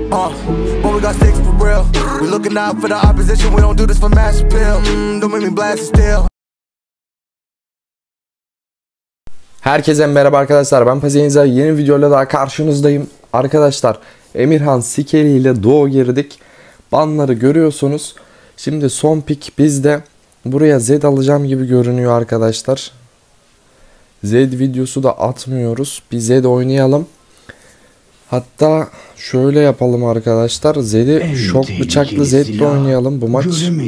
But we got sticks for real. We looking out for the opposition. We don't do this for mass appeal. Don't make me blast it still. Herkese merhaba arkadaşlar, ben Pazienza. Yeni videoyla daha karşınızdayım. Arkadaşlar, Emirhan Sikeli ile Doğu girdik. Banları görüyorsunuz. Şimdi son pick bizde. Buraya Zed alacağım gibi görünüyor arkadaşlar. Zed videosu da atmıyoruz. Bir Zed oynayalım. Hatta şöyle yapalım arkadaşlar. Zed'i şok bıçaklı Zed'le oynayalım bu maç.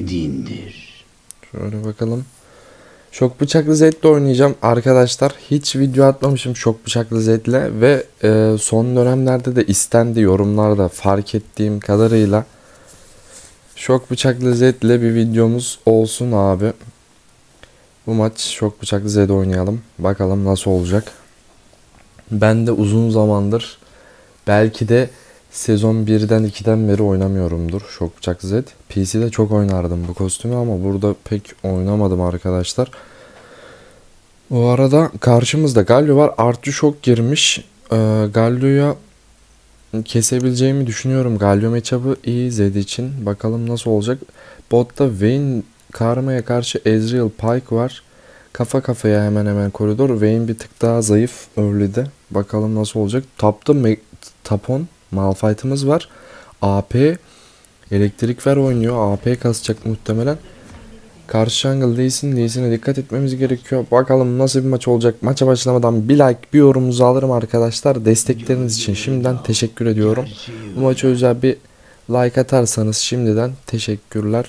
Şöyle bakalım. Şok bıçaklı Zed'le oynayacağım arkadaşlar. Hiç video atmamışım şok bıçaklı Zed'le ve son dönemlerde de istendi yorumlarda fark ettiğim kadarıyla. Şok bıçaklı Zed'le bir videomuz olsun abi. Bu maç şok bıçaklı Zed oynayalım. Bakalım nasıl olacak. Ben de uzun zamandır, belki de sezon 1'den 2'den beri oynamıyorumdur şok bıçaklı Zed. PC'de çok oynardım bu kostümü ama burada pek oynamadım arkadaşlar. Bu arada karşımızda Galio var. Artı şok girmiş. Galio'ya kesebileceğimi düşünüyorum. Galio matchup'ı iyi Zed için. Bakalım nasıl olacak. Botta Vayne Karma'ya karşı Ezreal Pyke var. Kafa kafaya hemen hemen koridor. Vayne bir tık daha zayıf early'de. Bakalım nasıl olacak. Tapta Tapon Malphite'ımız var. AP elektrik ver oynuyor. AP kasacak muhtemelen. Karşı jungle Lee'sine dikkat etmemiz gerekiyor. Bakalım nasıl bir maç olacak. Maça başlamadan bir like, bir yorumunuzu alırım arkadaşlar. Destekleriniz için şimdiden teşekkür ediyorum. Bu maça özel bir like atarsanız şimdiden teşekkürler.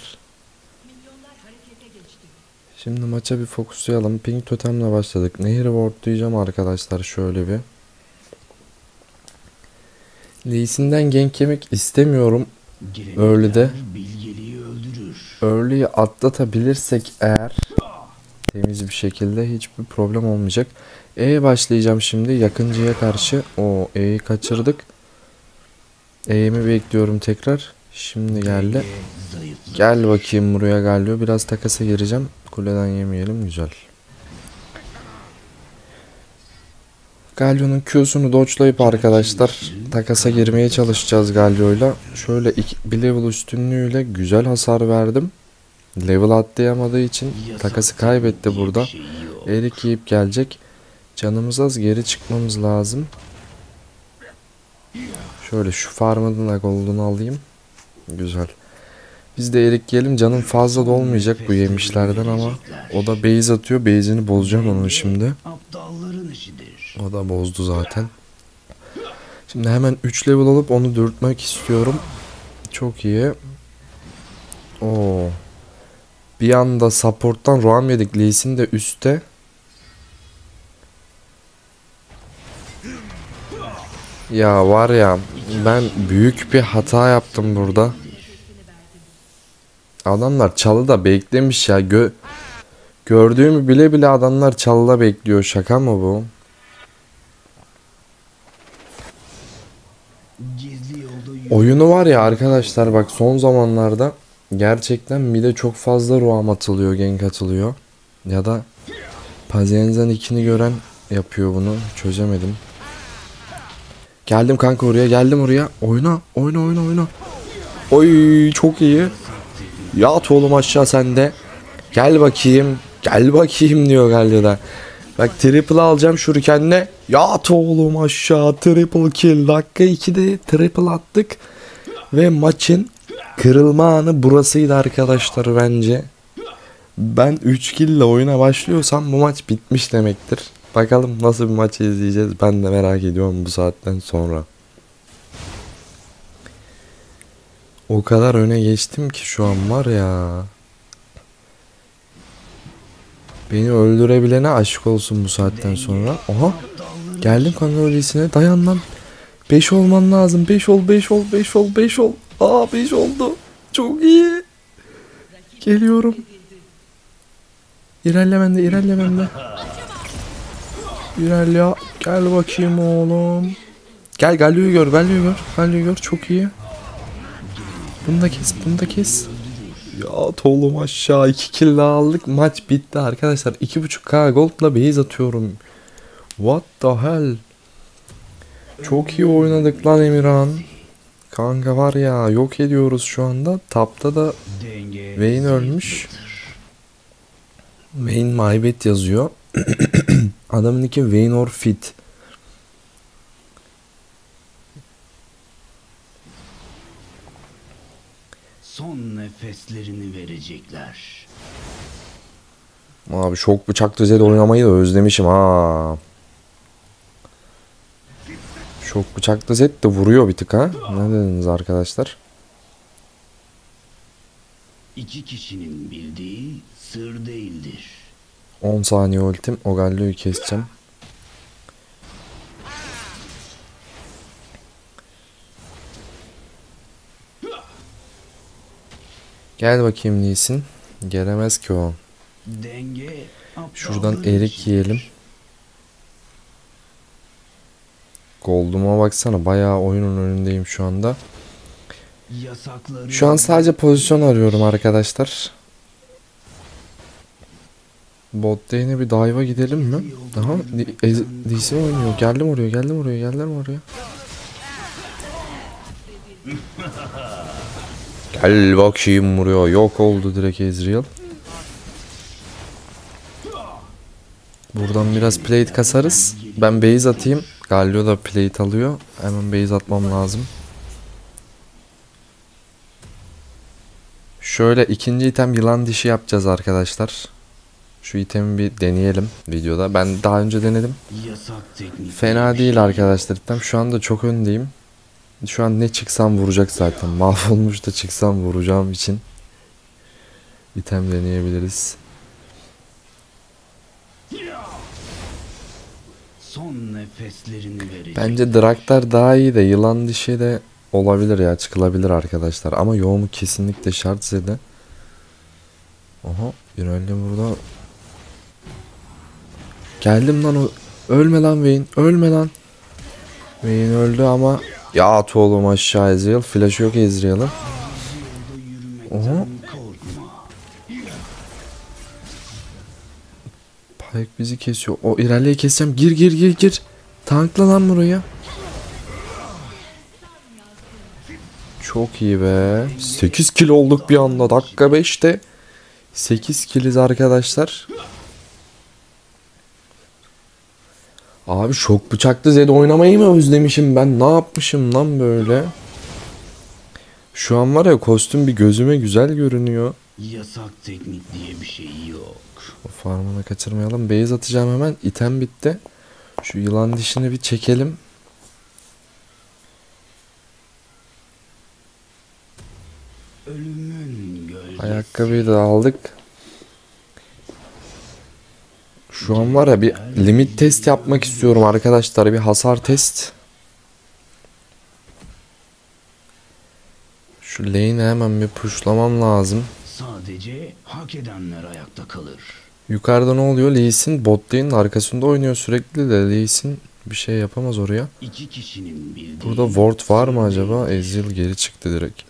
Şimdi maça bir fokuslayalım. Pink totemle başladık. Nehir ward diyeceğim arkadaşlar şöyle bir. Lee'sinden gank yemek istemiyorum. Early'de. Early'yi atlatabilirsek eğer temiz bir şekilde hiçbir problem olmayacak. E'ye başlayacağım şimdi yakıncıya karşı. O E'yi kaçırdık. E'mi bekliyorum tekrar. Şimdi geldi. Gel bakayım buraya Galio. Biraz takasa gireceğim. Kuleden yemeyelim. Güzel. Galio'nun Q'sunu dodge'layıp arkadaşlar takasa girmeye çalışacağız Galio'yla. Şöyle bir level üstünlüğüyle güzel hasar verdim. Level atlayamadığı için takası kaybetti burada. Erik yiyip gelecek. Canımız az, geri çıkmamız lazım. Şöyle şu farm'ın da gold'unu alayım. Güzel. Biz de erik yiyelim. Canım fazla da olmayacak bu yemişlerden ama o da base atıyor. Base'ini bozacağım onun şimdi. O da bozdu zaten. Şimdi hemen 3 level alıp onu dürtmek istiyorum. Çok iyi. Oo. Bir anda support'tan roam yedik. Lee Sin de üstte. Ya var ya, ben büyük bir hata yaptım burada. Adamlar çalıda beklemiş ya. Gördüğümü bile bile adamlar çalıda bekliyor. Şaka mı bu? Oyunu var ya arkadaşlar, bak son zamanlarda gerçekten mid'e çok fazla roam atılıyor, gank atılıyor. Ya da Pazienza'nın ikini gören yapıyor bunu. Çözemedim. Geldim kanka oraya, geldim oraya. Oyna. Oy çok iyi. Yat oğlum aşağı sende. Gel bakayım diyor galiba. Bak triple alacağım şurikenle. Yat oğlum aşağı, triple kill. Dakika 2'de triple attık. Ve maçın kırılma anı burasıydı arkadaşlar bence. Ben 3 kill ile oyuna başlıyorsam bu maç bitmiş demektir. Bakalım nasıl bir maç izleyeceğiz, ben de merak ediyorum bu saatten sonra. O kadar öne geçtim ki şu an var ya. Beni öldürebilene aşık olsun bu saatten sonra. Aha. Geldim kanka öylesine. Dayan lan. 5 olman lazım. 5 ol. Aa 5 oldu. Çok iyi. Geliyorum. İlerle bende. İlerle. Gel bakayım oğlum. Gel Galio'yu gör. Çok iyi. Bunu da kes. Ya oğlum aşağı 2 kill aldık. Maç bitti arkadaşlar. 2.5k gold'la base atıyorum. What the hell? Çok iyi oynadık lan Emirhan. Kanka var ya, yok ediyoruz şu anda. Tapta da Vayne ölmüş. Vayne maybet yazıyor. Adamın iki Vayne or fit. Son nefeslerini verecekler. Abi şok bıçaklı Zed oynamayı da özlemişim ha. Şok bıçaklı Zed de vuruyor bir tık ha. Ne dediniz arkadaşlar? İki kişinin bildiği sır değildir. 10 saniye ultim. O Galio'yu keseceğim. Gel bakayım Lee Sin. Gelemez ki o. Denge Şuradan aptallığın erik içi. yiyelim. Gold'uma baksana. Bayağı oyunun önündeyim şu anda. Yasakları Şu an sadece pozisyon arıyorum arkadaşlar. Bot lane'e bir dive'a gidelim mi? Aha, Lee Sin oynuyor. Geldim oraya, geldim oraya, geldim oraya. Gel bakayım vuruyor. Yok oldu direkt Ezreal. Buradan biraz plate kasarız. Ben base atayım. Galio da plate alıyor. Hemen base atmam lazım. Şöyle ikinci item yılan dişi yapacağız arkadaşlar. Şu itemi bir deneyelim videoda. Ben daha önce denedim. yasak teknik. Fena değil arkadaşlar item. Şu anda çok öndeyim. Şu an ne çıksam vuracak zaten. Mahvolmuş da çıksam vuracağım için item deneyebiliriz. Son nefeslerini verecek. Bence Draktar daha iyi de yılan dişi de olabilir ya, çıkılabilir arkadaşlar. Ama yoğumu kesinlikle şart Zed'e. Aha, Irelia burada. Geldim lan o. Ölme lan Vayne, ölme lan. Vayne öldü ama ya at oğlum aşağı Ezreal. Flash yok Ezreal'ın. Yolda Oha. yürümekten korkma. Pyke bizi kesiyor. O Irelia'yı keseceğim. Gir gir gir gir. Tankla lan buraya. Çok iyi be. 8 kill olduk bir anda. Dakika 5'te 8 killiz arkadaşlar. Abi şok bıçaklı Zed oynamayı mı özlemişim ben? Ne yapmışım lan böyle? Şu an var ya, kostüm bir gözüme güzel görünüyor. Yasak teknik diye bir şey yok. O farmını kaçırmayalım. Base atacağım hemen. İtem bitti. Şu yılan dişini bir çekelim. Ölümün gölgesi. Ayakkabıyı da aldık. Şu an var ya, bir limit test yapmak istiyorum arkadaşlar. Bir hasar test. Şu lane'i hemen bir pushlamam lazım. Sadece hak edenler ayakta kalır. Yukarıda ne oluyor? Lee Sin bot lane'in arkasında oynuyor sürekli de Lee Sin bir şey yapamaz oraya. İki kişinin bildiği. Burada ward var mı acaba? Ezreal geri çıktı direkt.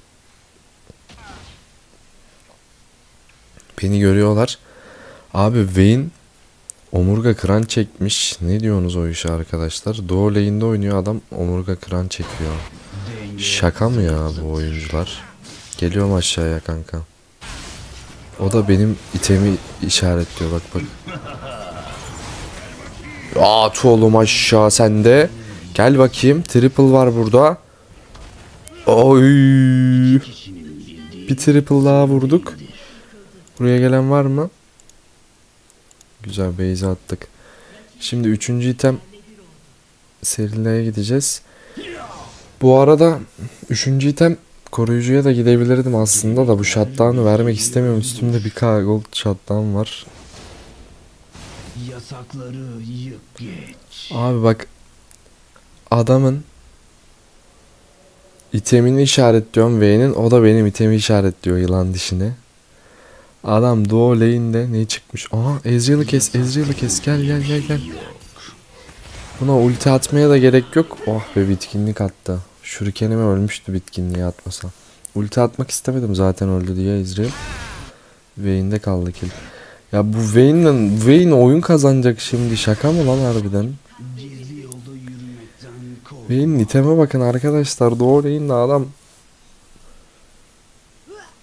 Beni görüyorlar. Abi Vayne omurga kıran çekmiş. Ne diyorsunuz o işe arkadaşlar? Doğu lane'de oynuyor adam, omurga kıran çekiyor. Denge Şaka mı ya bu oyuncular? Geliyorum aşağıya kanka. O da benim itemi işaretliyor, bak bak. At oğlum aşağı sen de. Gel bakayım, triple var burada. Oy. kişinin bildiği. Bir triple daha vurduk. Buraya gelen var mı? Güzel, base attık. Şimdi 3. item Serila'ya gideceğiz. Bu arada 3. item koruyucuya da gidebilirdim aslında da bu shutdown'u vermek istemiyorum. Üstümde bir K gold shutdown var. Yasakları yık geç. Abi bak, adamın itemini işaretliyorum Vayne'in, o da benim itemi işaretliyor yılan dişini. Adam duo lane'de ne çıkmış? Aha, Ezreal'ı kes, Ezreal'ı kes, gel gel gel gel. Buna ulti atmaya da gerek yok. Oh be, bitkinlik attı. Shuriken'ime ölmüştü bitkinliği atmasa. Ulti atmak istemedim zaten, öldü diye Ezreal. Vayne'de kaldı kill. Ya bu Vayne oyun kazanacak şimdi, şaka mı lan harbiden? Gizli yolda yürümekten korkma. Vayne'in iteme bakın arkadaşlar, doğru lane'de adam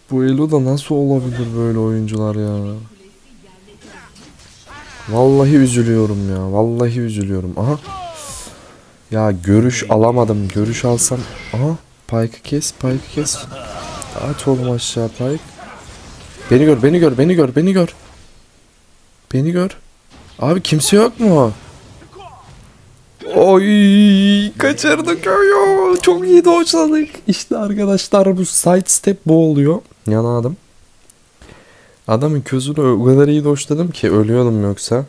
Bu Elo'da nasıl olabilir böyle oyuncular ya? Vallahi üzülüyorum ya. Vallahi üzülüyorum. Aha. Ya görüş alamadım. Görüş alsam. Aha. Pike'ı kes. Pike'ı kes. At oğlum aşağı Pike. Beni gör. Beni gör. Beni gör. Beni gör. Beni gör. Abi kimse yok mu? Oy kaçırdık yo. Çok iyi dodge'ladık. İşte arkadaşlar bu side step bu oluyor. Yanadım. Adamın közünü o kadar iyi dodge'ladım ki ölüyordum yoksa.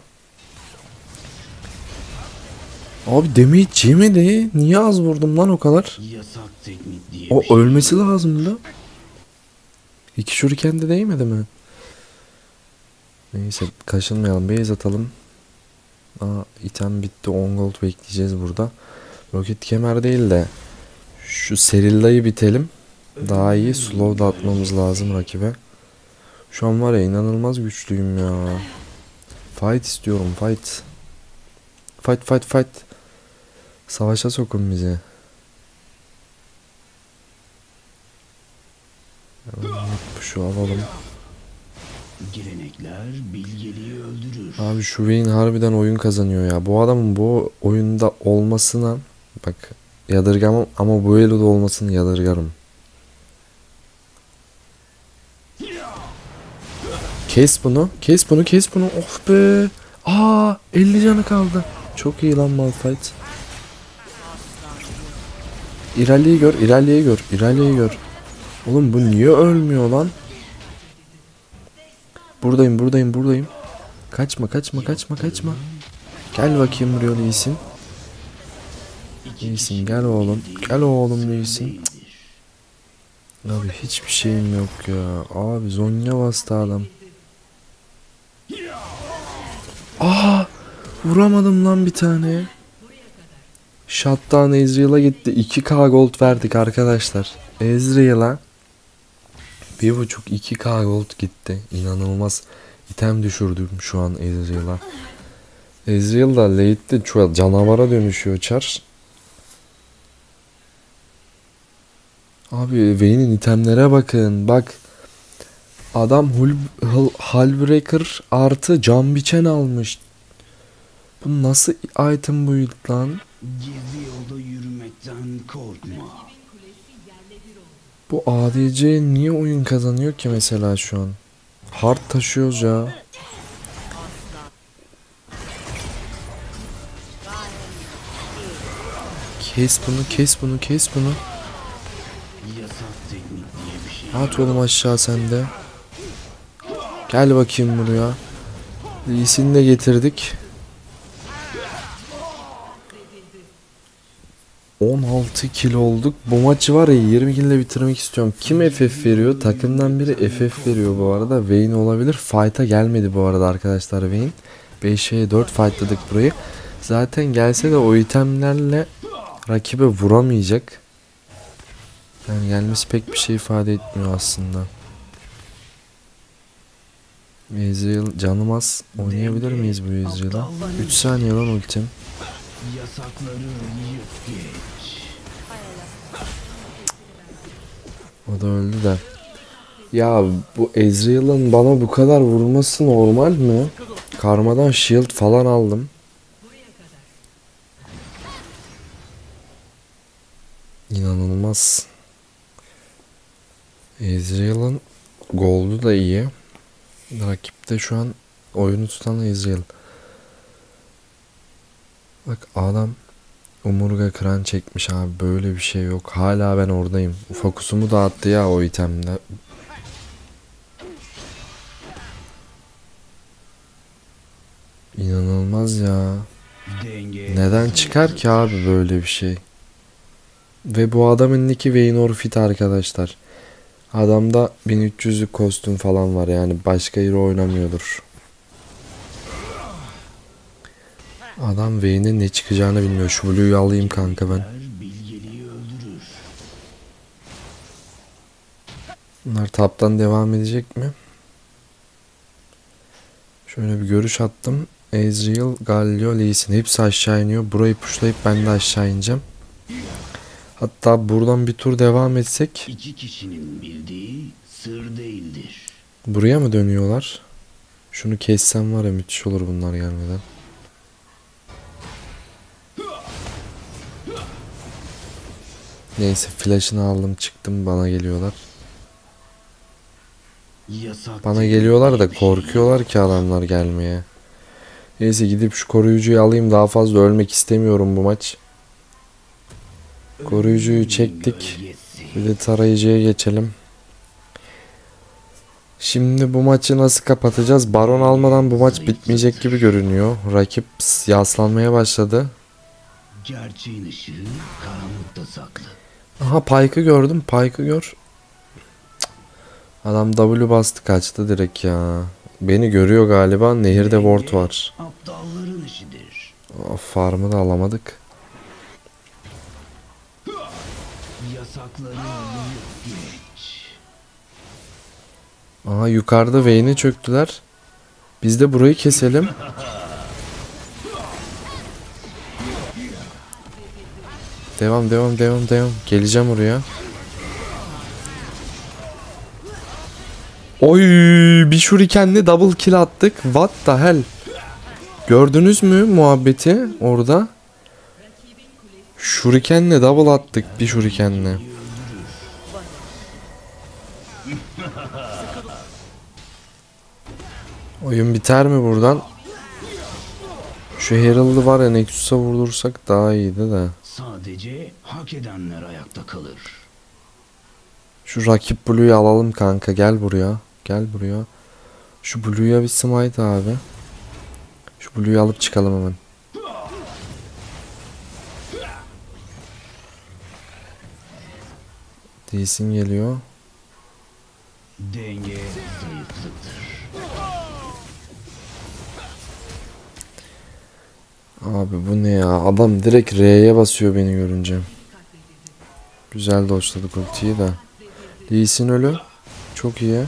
Abi damage yemedi. Niye az vurdum lan o kadar? Yasak teknik diye O bir şey ölmesi lazımdı. İki şuriken de değmedi mi? Neyse kaşınmayalım. Base atalım. Aa, item bitti. 10 gold bekleyeceğiz burada. Roket kemer değil de şu Serilla'yı bitelim. Daha iyi slow da atmamız lazım rakibe. Şu an var ya inanılmaz güçlüyüm ya. Fight istiyorum fight. Fight fight fight. Savaşa sokun bizi. Şu alalım. gelenekler bilgeliği öldürür. Abi şu Vayne harbiden oyun kazanıyor ya. Bu adamın bu oyunda olmasına bak yadırgamam ama bu elo'da olmasını yadırgarım. Kes bunu. Kes bunu. Kes bunu. Of be. Aa 50 canı kaldı. Çok iyi lan Malphite. İlerleyi gör. İlerleyi gör. İlerleyi gör. Oğlum bu niye ölmüyor lan? Buradayım. Buradayım. Buradayım. Kaçma. Kaçma. Kaçma. Kaçma. Gel bakayım buraya iyisin. İyisin. Gel oğlum. Gel oğlum iyisin. Abi hiçbir şeyim yok ya. Abi Zonya bastı adam. Aa! Vuramadım lan bir tane. Shutdown Ezreal'a gitti. 2k gold verdik arkadaşlar. Ezreal'a 1.5-2k gold gitti. İnanılmaz. İtem düşürdüm şu an Ezreal'a. Ezreal da late'de şu canavara dönüşüyor Char. Abi Vayne'in itemlere bakın. Bak. Adam Hullbreaker artı cam biçen almış. Bu nasıl item buydu lan? Gizli yolda yürümekten korkma. Bu ADC niye oyun kazanıyor ki mesela şu an? Hard taşıyoruz ya. Kes bunu, kes bunu, kes bunu. Yasak teknik diye bir şey. At oğlum aşağı sende. Gel bakayım buraya. Lee'sini de getirdik. 16 kill olduk. Bu maçı var ya 20 kill ile bitirmek istiyorum. Kim FF veriyor? Takımdan biri FF veriyor bu arada. Vayne olabilir. Fight'a gelmedi bu arada arkadaşlar Vayne. 5'e 4 fightladık burayı. Zaten gelse de o itemlerle rakibe vuramayacak. Yani gelmesi pek bir şey ifade etmiyor aslında. Ezreal canım az. Oynayabilir miyiz bu Ezreal'a? 3 saniye lan ultim. Yasakları yık geç. O da öldü de. Ya bu Ezreal'ın bana bu kadar vurması normal mi? Karmadan shield falan aldım. İnanılmaz. Ezreal'ın gold'u da iyi. Rakipte şu an oyunu tutan Ezreal. Bak adam omurga kıran çekmiş abi, böyle bir şey yok. Hala ben oradayım. Fokusumu dağıttı ya o itemde. İnanılmaz ya. Denge. Neden çıkar ki abi böyle bir şey? Ve bu adamın nicki Vayne Orfit arkadaşlar. Adamda 1300'lük kostüm falan var, yani başka hero oynamıyordur. Adam Vayne'in ne çıkacağını bilmiyor. Şu Blue'yu alayım kanka ben. Bilgeliği öldürür. Bunlar taptan devam edecek mi? Şöyle bir görüş attım. Ezreal, Galio, Lee Sin hepsi aşağı iniyor. Burayı pushlayıp ben de aşağı ineceğim. Hatta buradan bir tur devam etsek. İki kişinin bildiği sır değildir. Buraya mı dönüyorlar? Şunu kessem var ya, müthiş olur bunlar gelmeden. Neyse, flash'ını aldım çıktım, bana geliyorlar. Yasak Bana teknik geliyorlar da diye bir şey korkuyorlar ki adamlar gelmeye. Neyse, gidip şu koruyucuyu alayım, daha fazla ölmek istemiyorum bu maç. Koruyucuyu çektik. Gölgesi. Bir de tarayıcıya geçelim. Şimdi bu maçı nasıl kapatacağız? Baron almadan bu maç bitmeyecek gibi görünüyor. Rakip yaslanmaya başladı. Gerçeğin ışığı karanlıkta saklı. Aha, Pyke'ı gördüm. Pyke'ı gör. Cık. Adam W bastı, kaçtı direkt ya. Beni görüyor galiba. Nehirde ward var. Aptalların işidir. Of, farmı da alamadık. Yasakları yiyip geç. Aha, yukarıda Vayne'e çöktüler. Biz de burayı keselim. Devam. Geleceğim oraya. Oy, bir shurikenle double kill attık. What the hell? Gördünüz mü muhabbeti orada? Shurikenle double attık, bir shurikenle. Oyun biter mi buradan? Şu Herald'ı var ya, Nexus'a vurdursak daha iyiydi de. Sadece hak edenler ayakta kalır. Şu rakip Blue'yu alalım kanka, gel buraya. Gel buraya. Şu Blue'ya bir smite abi. Şu Blue'yu alıp çıkalım hemen. Değilsin geliyor. Denge zayıflıktır. Abi bu ne ya? Adam direkt R'ye basıyor beni görünce. Güzel dodge'ladık ultiyi de. Lee Sin ölü. Çok iyi.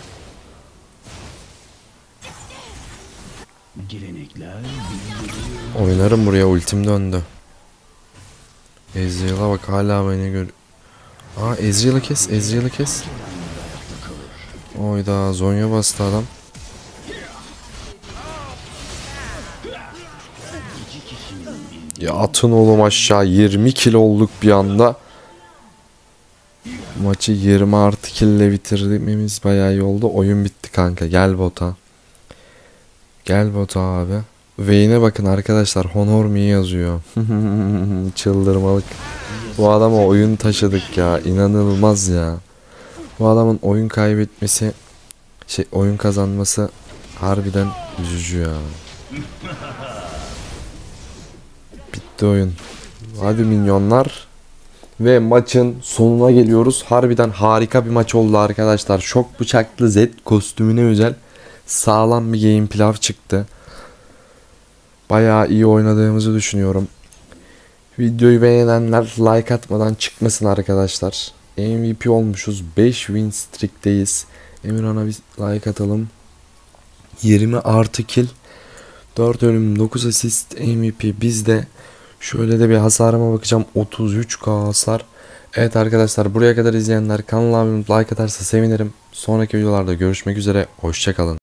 Gelenekler Oynarım buraya, ultim döndü. Ezreal'a bak, hala beni gör. Aa, Ezreal'ı kes. Oyda Zonya bastı adam. Ya atın oğlum aşağı, 20 kill olduk bir anda. Maçı 20 artı kill ile bitirmemiz bayağı iyi oldu. Oyun bitti kanka, gel bota. Gel bota abi. Vayne'e bakın arkadaşlar, Honor me yazıyor. Çıldırmalık. Bu adama oyun taşıdık ya, inanılmaz ya. Bu adamın oyun kaybetmesi, oyun kazanması harbiden üzücü ya. Bitti oyun. Hadi minyonlar. Ve maçın sonuna geliyoruz. Harbiden harika bir maç oldu arkadaşlar. Şok bıçaklı Z kostümüne özel sağlam bir game pilav çıktı. Bayağı iyi oynadığımızı düşünüyorum. Videoyu beğenenler like atmadan çıkmasın arkadaşlar. MVP olmuşuz. 5 win streak'teyiz. Emirhan'a bir like atalım. 20 artı kill. 4 ölüm, 9 asist, MVP bizde. Şöyle de bir hasarıma bakacağım. 33k hasar. Evet arkadaşlar, buraya kadar izleyenler kanala abone olup like atarsa sevinirim. Sonraki videolarda görüşmek üzere. Hoşça kalın.